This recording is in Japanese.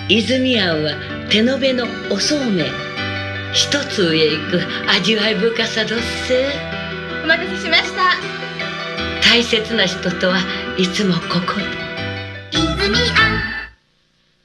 泉庵は手延べのおそうめん。一つ上行く味わい深さどっせ。 お待たせしました。 大切な人とはいつもここで。 泉庵